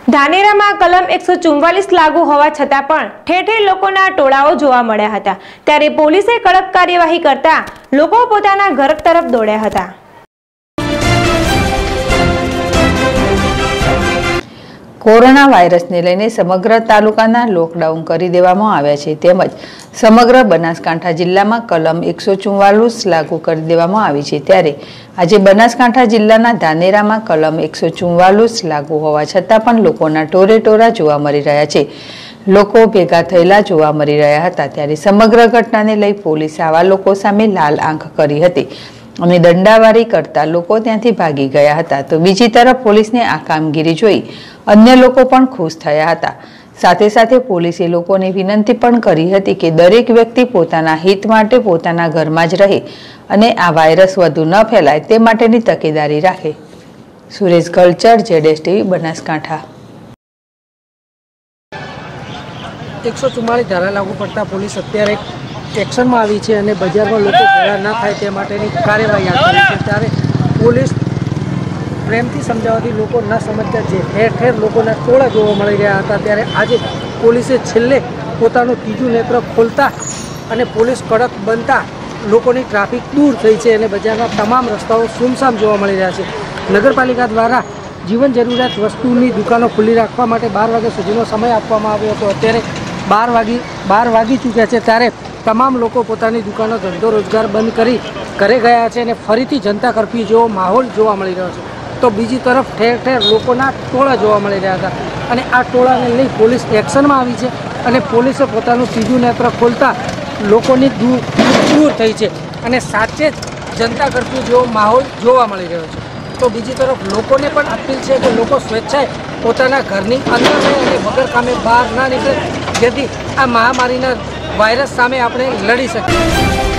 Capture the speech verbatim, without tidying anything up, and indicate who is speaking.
Speaker 1: ધાનેરામાં કલમ એકસો ચુમ્માલીસ લાગુ હોવા છતાં પણ ઠેર ઠેર લોકોના ટોળાઓ જોવા મળ્યા હતા, ત્યારે પોલીસે કડક કાર્યવાહી કરતા લોકો પોતાના ઘર તરફ દોડ્યા હતા।
Speaker 2: કોરોના વાયરસને લઈને સમગ્ર તાલુકાના લોકડાઉન કરી દેવામાં આવ્યા છે, તેમજ સમગ્ર બનાસકાંઠા જિલ્લામાં કલમ એકસો ચુમ્માલીસ લાગુ કરી દેવામાં આવી છે। ત્યારે આજે બનાસકાંઠા જિલ્લાના ધાનેરામાં કલમ એકસો ચુમ્માલીસ લાગુ હોવા છતાં પણ લોકોના ટોરે ટોરા જોવા મળી રહ્યા છે। લોકો ભેગા થયેલા જોવા મળી રહ્યા હતા, ત્યારે સમગ્ર ઘટનાને લઈ પોલીસે આવા લોકો સામે લાલ આંખ કરી હતી અને દંડાવારી કરતા લોકો ત્યાંથી ભાગી ગયા હતા। તો બીજી તરફ પોલીસને આ કામગીરી જોઈ અન્ય લોકો પણ ખુશ થયા હતા। સાથે સાથે પોલીસે લોકોને વિનંતી પણ કરી હતી કે દરેક વ્યક્તિ પોતાના હિત માટે પોતાના ઘરમાં જ રહે અને આ વાયરસ વધુ ન ફેલાય તે માટેની તકેદારી રાખે। સુરેશ ગલચર, જેડેશ ટીવી, બનાસકાંઠા।
Speaker 3: એકસો ચુમ્માલીસ ધારા લાગુ પડતા પોલીસ અત્યારે એક્શનમાં આવી છે અને બજારમાં લોકો ભેગા ન થાય તે માટેની કાર્યવાહી હાથ ધરી છે। ત્યારે પોલીસ પ્રેમથી સમજાવવાથી લોકો ન સમજતા છે, ઠેર ઠેર લોકોના ટોળા જોવા મળી રહ્યા હતા। ત્યારે આજે પોલીસે છેલ્લે પોતાનું ત્રીજું નેત્ર ખોલતા અને પોલીસ કડક બનતા લોકોની ટ્રાફિક દૂર થઈ છે અને બજારના તમામ રસ્તાઓ સુમસામ જોવા મળી રહ્યા છે। નગરપાલિકા દ્વારા જીવન જરૂરિયાત વસ્તુની દુકાનો ખુલ્લી રાખવા માટે બાર વાગ્યા સુધીનો સમય આપવામાં આવ્યો હતો। અત્યારે બાર વાગી બાર વાગી ચૂક્યા છે, ત્યારે તમામ લોકો પોતાની દુકાનો ધંધો રોજગાર બંધ કરી ઘરે ગયા છે અને ફરીથી જનતા કર્ફ્યુ જેવો માહોલ જોવા મળી રહ્યો છે। તો બીજી તરફ ઠેર ઠેર લોકોના ટોળા જોવા મળી રહ્યા હતા અને આ ટોળાને લઈ પોલીસ એક્શનમાં આવી છે અને પોલીસે પોતાનું ત્રીજું નેત્ર ખોલતા લોકોની દૂર દૂર થઈ છે અને સાચે જ જનતા કર્ફ્યુ જેવો માહોલ જોવા મળી રહ્યો છે। તો બીજી તરફ લોકોને પણ અપીલ છે કે લોકો સ્વેચ્છાએ પોતાના ઘરની અંદર રહે અને વગર કામે બહાર ના નીકળે, જેથી આ મહામારીના વાયરસ સામે આપણે લડી શકીએ।